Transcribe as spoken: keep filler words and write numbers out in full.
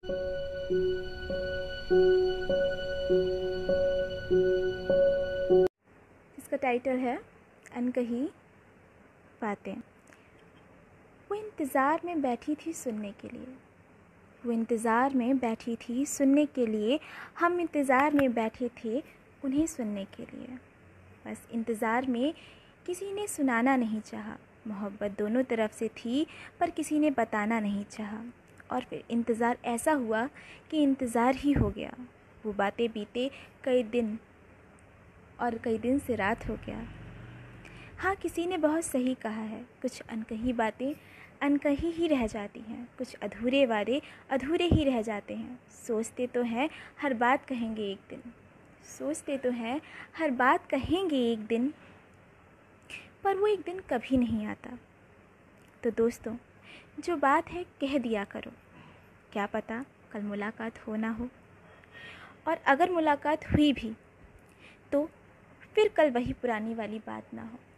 इसका टाइटल है अनकही बातें। वो इंतज़ार में बैठी थी सुनने के लिए, वो इंतज़ार में बैठी थी सुनने के लिए, हम इंतज़ार में बैठे थे उन्हें सुनने के लिए। बस इंतज़ार में किसी ने सुनाना नहीं चाहा, मोहब्बत दोनों तरफ से थी पर किसी ने बताना नहीं चाहा। और फिर इंतज़ार ऐसा हुआ कि इंतज़ार ही हो गया। वो बातें बीते कई दिन और कई दिन से रात हो गया। हाँ, किसी ने बहुत सही कहा है, कुछ अनकही बातें अनकही ही रह जाती हैं, कुछ अधूरे वादे अधूरे ही रह जाते हैं। सोचते तो हैं हर बात कहेंगे एक दिन, सोचते तो हैं हर बात कहेंगे एक दिन, पर वो एक दिन कभी नहीं आता। तो दोस्तों, जो बात है कह दिया करो, क्या पता कल मुलाकात हो ना हो। और अगर मुलाकात हुई भी तो फिर कल वही पुरानी वाली बात ना हो।